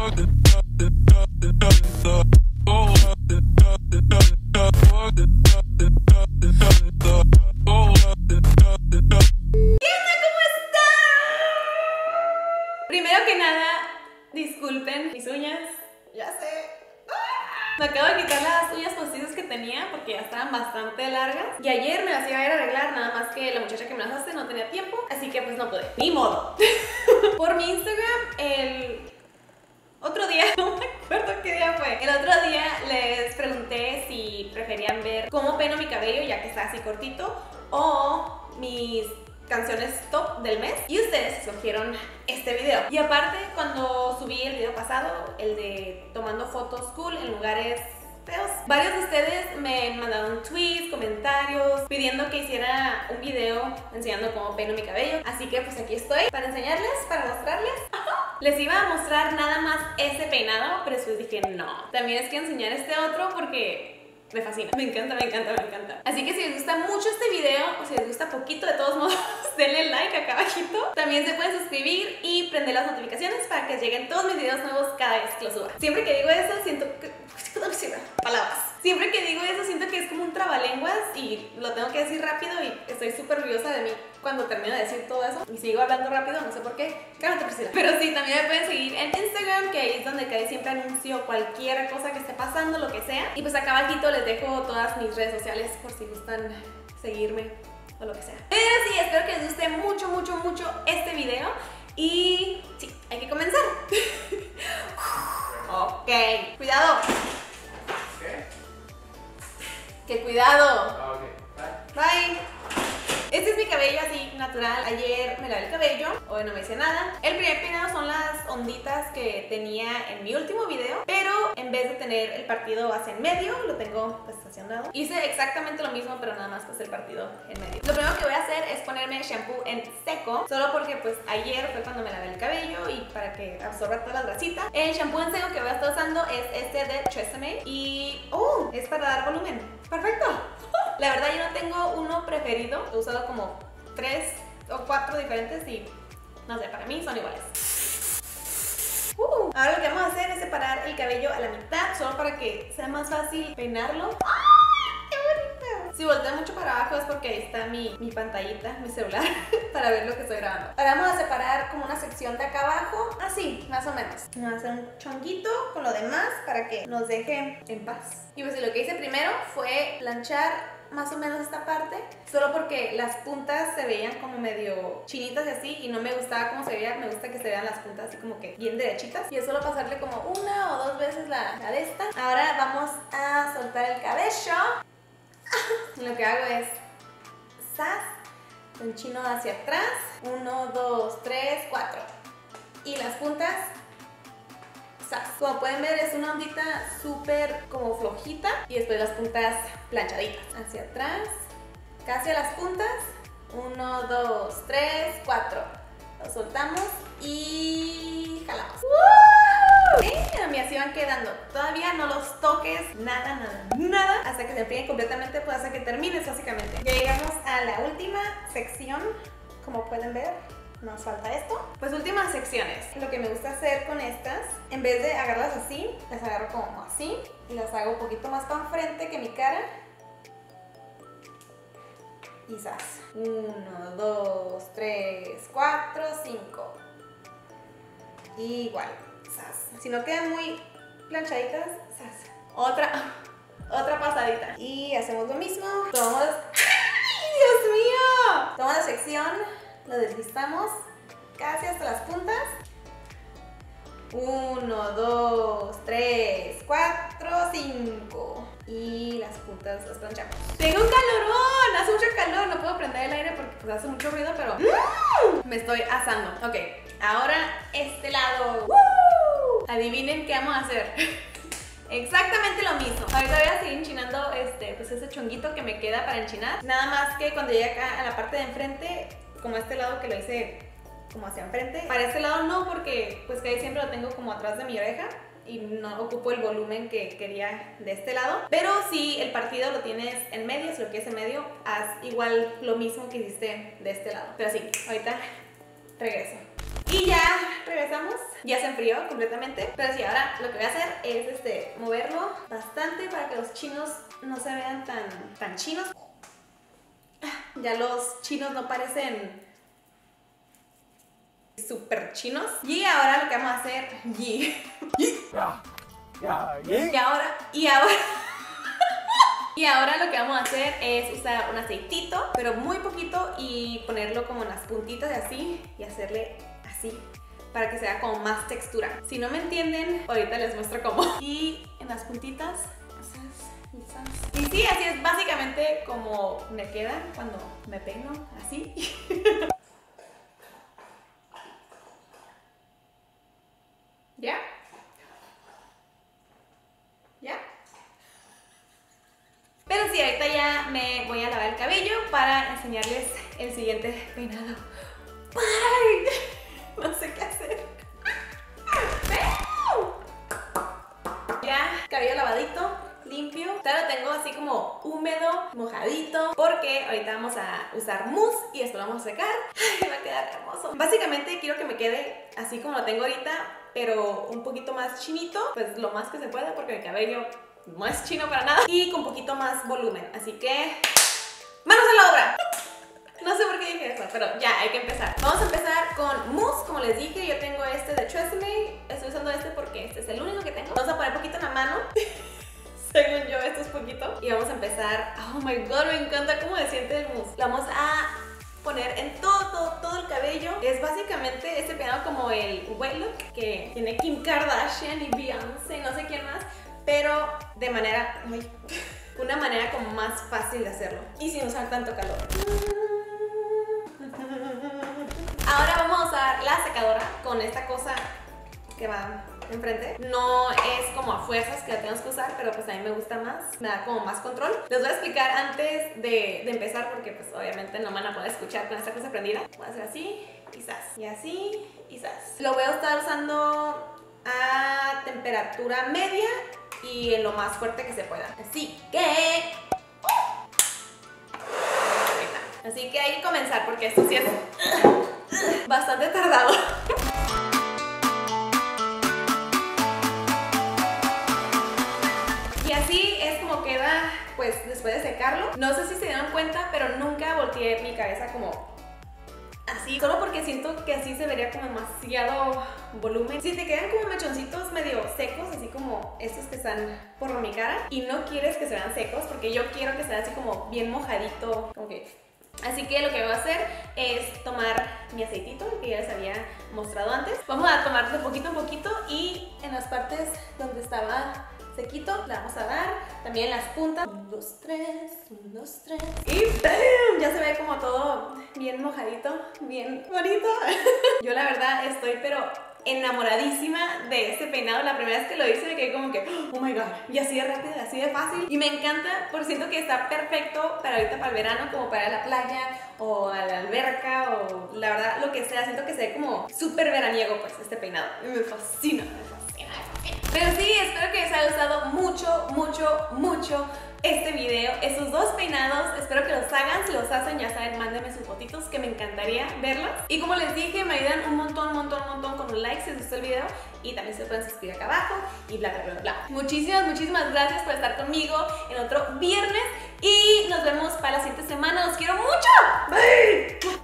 Primero que nada, disculpen mis uñas, ya sé. Me acabo de quitar las uñas postizas que tenía porque ya estaban bastante largas. Y ayer me las iba a ir a arreglar, nada más que la muchacha que me las hace no tenía tiempo, así que pues no pude, ni modo. Por mi Instagram, el otro día, no me acuerdo qué día fue, el otro día les pregunté si preferían ver cómo peino mi cabello ya que está así cortito o mis canciones top del mes, y ustedes escogieron este video. Y aparte, cuando subí el video pasado, el de tomando fotos cool en lugares feos, varios de ustedes me mandaron tweets, comentarios pidiendo que hiciera un video enseñando cómo peino mi cabello, así que pues aquí estoy para enseñarles, para mostrarles. Les iba a mostrar nada más ese peinado, pero después dije no, también es que enseñar este otro porque me fascina, me encanta, me encanta, me encanta. Así que si les gusta mucho este video o si les gusta poquito, de todos modos, denle like acá abajito. También se pueden suscribir y prender las notificaciones para que lleguen todos mis videos nuevos cada vez que los suba. Siempre que digo eso, siento que... palabras. Siempre que digo eso, siento que es como un trabalenguas y lo tengo que decir rápido y estoy súper orgullosa de mí cuando termino de decir todo eso. Y sigo hablando rápido, no sé por qué. Cálmate, Priscila. Pero sí, también me pueden seguir en Instagram, que ahí es donde casi siempre anuncio cualquier cosa que esté pasando, lo que sea. Y pues acá abajito les dejo todas mis redes sociales por si gustan seguirme o lo que sea. Pero sí, espero que les guste mucho, mucho, mucho este video. Y sí, hay que comenzar. Ok, cuidado. ¡Qué cuidado! Bye. Este es mi cabello así natural. Ayer me lavé el cabello, hoy no me hice nada. El primer peinado son las onditas que tenía en mi último video, pero en vez de tener el partido hacia en medio, lo tengo pues hacia un lado. Hice exactamente lo mismo, pero nada más pues el partido en medio. Lo primero que voy a hacer es ponerme shampoo en seco, solo porque pues ayer fue cuando me lavé el cabello y para que absorba todas las grasitas. El shampoo en seco que voy a estar usando es este de Tresemme y es para dar volumen. ¡Perfecto! La verdad yo no tengo uno preferido, he usado como 3 o 4 diferentes y no sé, para mí son iguales. Ahora lo que vamos a hacer es separar el cabello a la mitad, solo para que sea más fácil peinarlo. ¡Ay, qué bonito! Si volteo mucho para abajo es porque ahí está mi pantallita, mi celular, para ver lo que estoy grabando. Ahora vamos a separar como una sección de acá abajo, así, más o menos. Vamos a hacer un chonguito con lo demás para que nos deje en paz. Y pues lo que hice primero fue planchar más o menos esta parte, solo porque las puntas se veían como medio chinitas y así, y no me gustaba cómo se veía. Me gusta que se vean las puntas así como que bien derechitas, y es solo pasarle como 1 o 2 veces la de esta. Ahora vamos a soltar el cabello. Lo que hago es zas, un chino hacia atrás, 1, 2, 3, 4, y las puntas zas. Como pueden ver es una ondita súper como flojita, y después las puntas planchaditas hacia atrás, casi a las puntas, 1, 2, 3, 4, lo soltamos y jalamos. Mira, así van quedando. Todavía no los toques, nada, nada, nada, hasta que se enfríen completamente, pues hasta que termines básicamente. Ya llegamos a la última sección, como pueden ver. Nos falta esto. Pues últimas secciones. Lo que me gusta hacer con estas, en vez de agarrarlas así, las agarro como así y las hago un poquito más para enfrente que mi cara. Y zas. 1, 2, 3, 4, 5. Igual. Zas. Si no quedan muy planchaditas, zas. Otra pasadita. Y hacemos lo mismo. Tomamos... ¡Ay, Dios mío! Tomamos la sección. Lo deslizamos casi hasta las puntas. 1, 2, 3, 4, 5. Y las puntas las planchamos. Tengo un calorón, hace mucho calor. No puedo prender el aire porque pues, hace mucho ruido, pero me estoy asando. Ok, ahora este lado. Adivinen qué vamos a hacer. Exactamente lo mismo. Ahorita voy a seguir enchinando pues ese chonguito que me queda para enchinar. Nada más que cuando llegue acá a la parte de enfrente, como este lado que lo hice como hacia enfrente, para este lado no, porque pues que siempre lo tengo como atrás de mi oreja y no ocupo el volumen que quería de este lado. Pero si el partido lo tienes en medio, si lo quieres en medio, haz igual lo mismo que hiciste de este lado. Pero sí, ahorita regreso. Y ya regresamos, ya se enfrió completamente. Pero sí, ahora lo que voy a hacer es moverlo bastante para que los chinos no se vean tan chinos. Ya los chinos no parecen súper chinos. Y ahora lo que vamos a hacer y ahora lo que vamos a hacer es usar un aceitito, pero muy poquito, y ponerlo como en las puntitas de así y hacerle así para que sea como más textura. Si no me entienden, ahorita les muestro cómo. Y en las puntitas, y sí, así es básicamente como me queda cuando me peino, así. ¿Ya? ¿Ya? Pero sí, ahorita ya me voy a lavar el cabello para enseñarles el siguiente peinado. ¡Ay! No sé qué hacer. Ya, cabello lavadito, limpio. Ahora lo tengo así como húmedo, mojadito, porque ahorita vamos a usar mousse y esto lo vamos a secar. Ay, va a quedar hermoso. Básicamente quiero que me quede así como lo tengo ahorita, pero un poquito más chinito, pues lo más que se pueda, porque mi cabello no es chino para nada, y con un poquito más volumen. Así que ¡manos a la obra! No sé por qué dije eso, pero ya, hay que empezar. Vamos a empezar con mousse, como les dije. Yo tengo este de Tresemme. Estoy usando este porque este es el único que tengo. Vamos a poner poquito en la mano. Según yo, esto es poquito. Y vamos a empezar. Oh my god, me encanta cómo se siente el mousse. Lo vamos a poner en todo el cabello. Es básicamente este peinado como el wet look que tiene Kim Kardashian y Beyoncé, no sé quién más, pero de manera... una manera como más fácil de hacerlo y sin usar tanto calor. Ahora vamos a usar la secadora con esta cosa que va enfrente. No es como a fuerzas que la tenemos que usar, pero pues a mí me gusta más, me da como más control. Les voy a explicar antes de empezar, porque pues obviamente no me van a poder escuchar con esta cosa prendida. Voy a hacer así, y así, y zas. Lo voy a estar usando a temperatura media y en lo más fuerte que se pueda. Así que... Así que hay que comenzar porque esto sí es bastante tardado. Y así es como queda pues después de secarlo. No sé si se dieron cuenta, pero nunca volteé mi cabeza como así, solo porque siento que así se vería como demasiado volumen. Si te quedan como mechoncitos medio secos, así como estos que están por mi cara, y no quieres que se vean secos, porque yo quiero que sea así como bien mojadito, como que... Así que lo que voy a hacer es tomar mi aceitito que ya les había mostrado antes. Vamos a tomar de poquito en poquito y en las partes donde estaba sequito le vamos a dar, también en las puntas. 1, 2, 3, 1, 2, 3 y ¡bam! Ya se ve como todo bien mojadito, bien bonito. Yo la verdad estoy pero enamoradísima de este peinado. La primera vez que lo hice me quedé como que oh my god, y así de rápido, así de fácil, y me encanta porque siento que está perfecto para ahorita, para el verano, como para la playa o a la alberca o la verdad lo que sea. Siento que se ve como súper veraniego pues este peinado y me fascina, Pero sí, espero que les haya gustado mucho este video, esos dos peinados. Espero que los hagan. Si los hacen, ya saben, mándenme sus fotitos que me encantaría verlos. Y como les dije, me ayudan un montón con un like si les gustó el video. Y también se pueden suscribir acá abajo y bla. Muchísimas gracias por estar conmigo en otro viernes. Y nos vemos para la siguiente semana. ¡Los quiero mucho! ¡Bye!